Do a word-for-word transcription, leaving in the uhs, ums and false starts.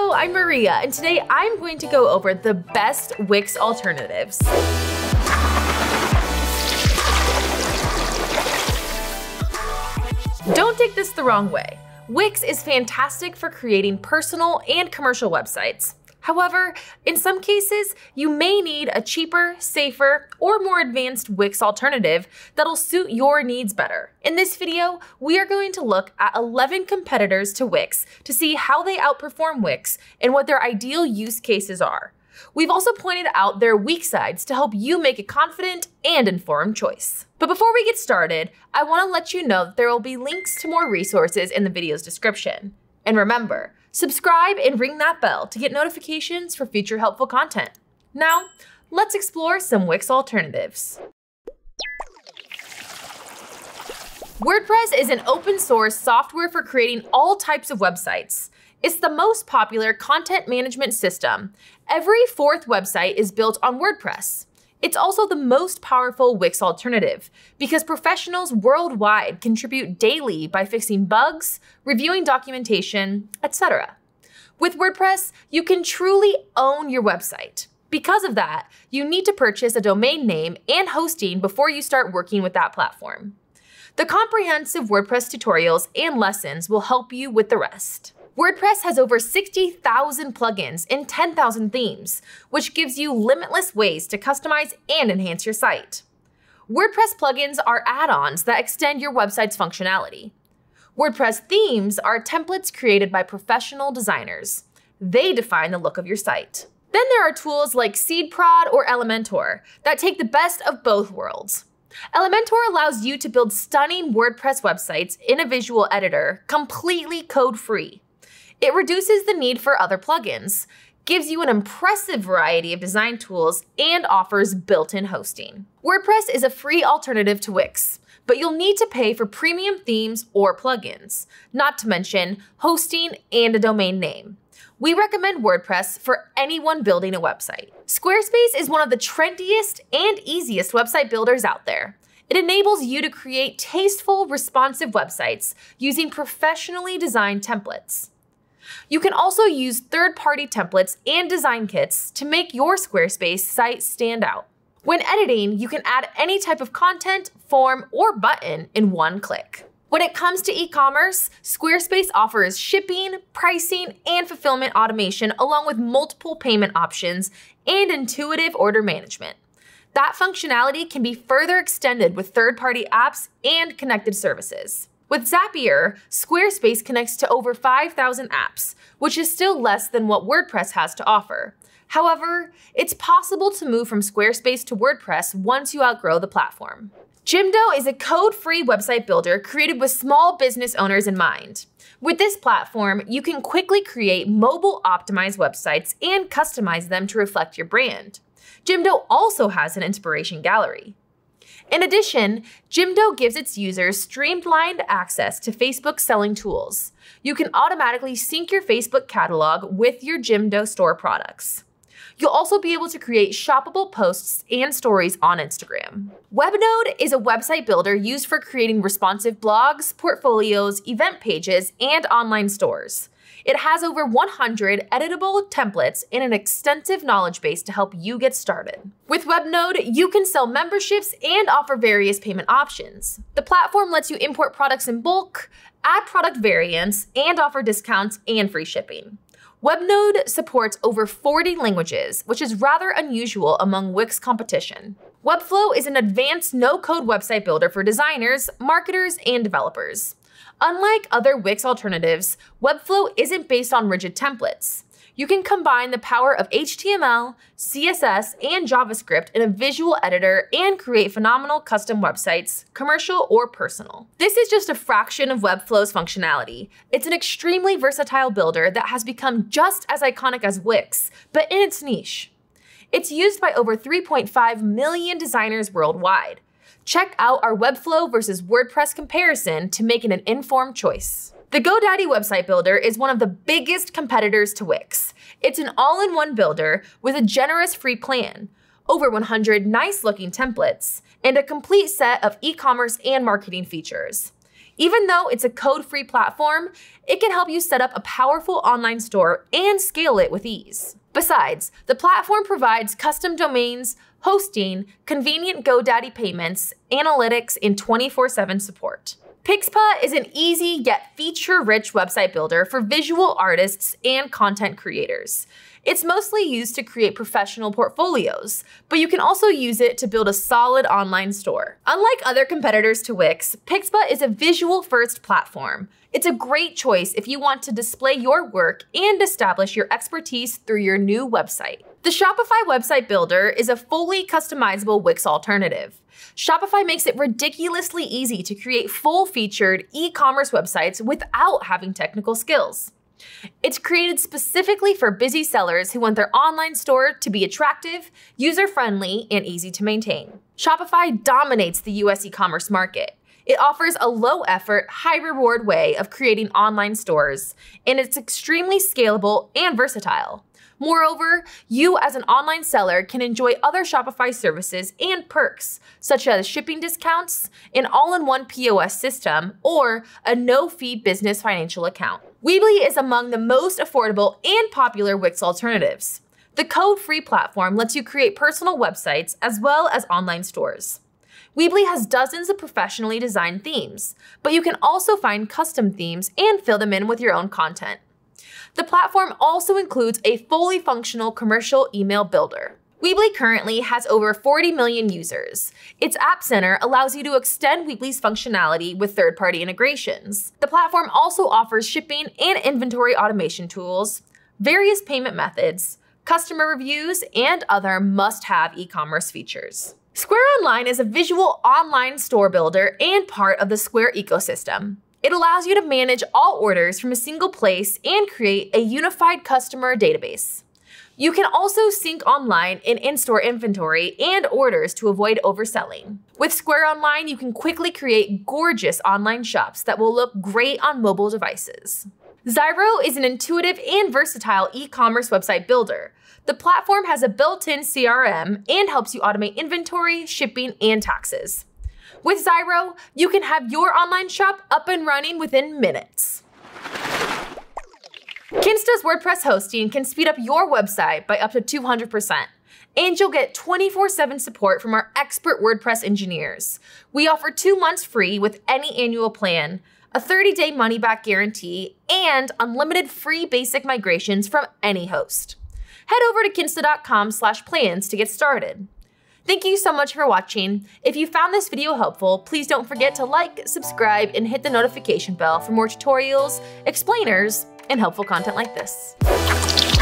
Hello, I'm Maria, and today I'm going to go over the best Wix alternatives. Don't take this the wrong way. Wix is fantastic for creating personal and commercial websites. However, in some cases, you may need a cheaper, safer, or more advanced Wix alternative that'll suit your needs better. In this video, we are going to look at eleven competitors to Wix to see how they outperform Wix and what their ideal use cases are. We've also pointed out their weak sides to help you make a confident and informed choice. But before we get started, I want to let you know that there will be links to more resources in the video's description. And remember, subscribe and ring that bell to get notifications for future helpful content. Now, let's explore some Wix alternatives. WordPress is an open source software for creating all types of websites. It's the most popular content management system. Every fourth website is built on WordPress. It's also the most powerful Wix alternative because professionals worldwide contribute daily by fixing bugs, reviewing documentation, et cetera. With WordPress, you can truly own your website. Because of that, you need to purchase a domain name and hosting before you start working with that platform. The comprehensive WordPress tutorials and lessons will help you with the rest. WordPress has over sixty thousand plugins and ten thousand themes, which gives you limitless ways to customize and enhance your site. WordPress plugins are add-ons that extend your website's functionality. WordPress themes are templates created by professional designers. They define the look of your site. Then there are tools like SeedProd or Elementor that take the best of both worlds. Elementor allows you to build stunning WordPress websites in a visual editor completely code-free. It reduces the need for other plugins, gives you an impressive variety of design tools, and offers built-in hosting. WordPress is a free alternative to Wix, but you'll need to pay for premium themes or plugins, not to mention hosting and a domain name. We recommend WordPress for anyone building a website. Squarespace is one of the trendiest and easiest website builders out there. It enables you to create tasteful, responsive websites using professionally designed templates. You can also use third-party templates and design kits to make your Squarespace site stand out. When editing, you can add any type of content, form, or button in one click. When it comes to e-commerce, Squarespace offers shipping, pricing, and fulfillment automation along with multiple payment options and intuitive order management. That functionality can be further extended with third-party apps and connected services. With Zapier, Squarespace connects to over five thousand apps, which is still less than what WordPress has to offer. However, it's possible to move from Squarespace to WordPress once you outgrow the platform. Jimdo is a code-free website builder created with small business owners in mind. With this platform, you can quickly create mobile-optimized websites and customize them to reflect your brand. Jimdo also has an inspiration gallery. In addition, Jimdo gives its users streamlined access to Facebook selling tools. You can automatically sync your Facebook catalog with your Jimdo store products. You'll also be able to create shoppable posts and stories on Instagram. Webnode is a website builder used for creating responsive blogs, portfolios, event pages, and online stores. It has over one hundred editable templates and an extensive knowledge base to help you get started. With Webnode, you can sell memberships and offer various payment options. The platform lets you import products in bulk, add product variants, and offer discounts and free shipping. Webnode supports over forty languages, which is rather unusual among Wix competition. Webflow is an advanced no-code website builder for designers, marketers, and developers. Unlike other Wix alternatives, Webflow isn't based on rigid templates. You can combine the power of H T M L, C S S, and JavaScript in a visual editor and create phenomenal custom websites, commercial or personal. This is just a fraction of Webflow's functionality. It's an extremely versatile builder that has become just as iconic as Wix, but in its niche. It's used by over three point five million designers worldwide. Check out our Webflow versus WordPress comparison to make an informed choice. The GoDaddy website builder is one of the biggest competitors to Wix. It's an all-in-one builder with a generous free plan, over one hundred nice-looking templates, and a complete set of e-commerce and marketing features. Even though it's a code-free platform, it can help you set up a powerful online store and scale it with ease. Besides, the platform provides custom domains, hosting, convenient GoDaddy payments, analytics, and twenty-four seven support. Pixpa is an easy yet feature-rich website builder for visual artists and content creators. It's mostly used to create professional portfolios, but you can also use it to build a solid online store. Unlike other competitors to Wix, Pixpa is a visual-first platform. It's a great choice if you want to display your work and establish your expertise through your new website. The Shopify website builder is a fully customizable Wix alternative. Shopify makes it ridiculously easy to create full-featured e-commerce websites without having technical skills. It's created specifically for busy sellers who want their online store to be attractive, user-friendly, and easy to maintain. Shopify dominates the U S e-commerce market. It offers a low-effort, high-reward way of creating online stores, and it's extremely scalable and versatile. Moreover, you as an online seller can enjoy other Shopify services and perks, such as shipping discounts, an all-in-one P O S system, or a no-fee business financial account. Weebly is among the most affordable and popular Wix alternatives. The code-free platform lets you create personal websites as well as online stores. Weebly has dozens of professionally designed themes, but you can also find custom themes and fill them in with your own content. The platform also includes a fully functional commercial email builder. Weebly currently has over forty million users. Its App Center allows you to extend Weebly's functionality with third-party integrations. The platform also offers shipping and inventory automation tools, various payment methods, customer reviews, and other must-have e-commerce features. Square Online is a visual online store builder and part of the Square ecosystem. It allows you to manage all orders from a single place and create a unified customer database. You can also sync online and in-store inventory and orders to avoid overselling. With Square Online, you can quickly create gorgeous online shops that will look great on mobile devices. Zyro is an intuitive and versatile e-commerce website builder. The platform has a built-in C R M and helps you automate inventory, shipping, and taxes. With Zyro, you can have your online shop up and running within minutes. Kinsta's WordPress hosting can speed up your website by up to two hundred percent, and you'll get twenty-four seven support from our expert WordPress engineers. We offer two months free with any annual plan, a thirty day money-back guarantee, and unlimited free basic migrations from any host. Head over to kinsta dot com slash plans to get started. Thank you so much for watching. If you found this video helpful, please don't forget to like, subscribe, and hit the notification bell for more tutorials, explainers, and helpful content like this.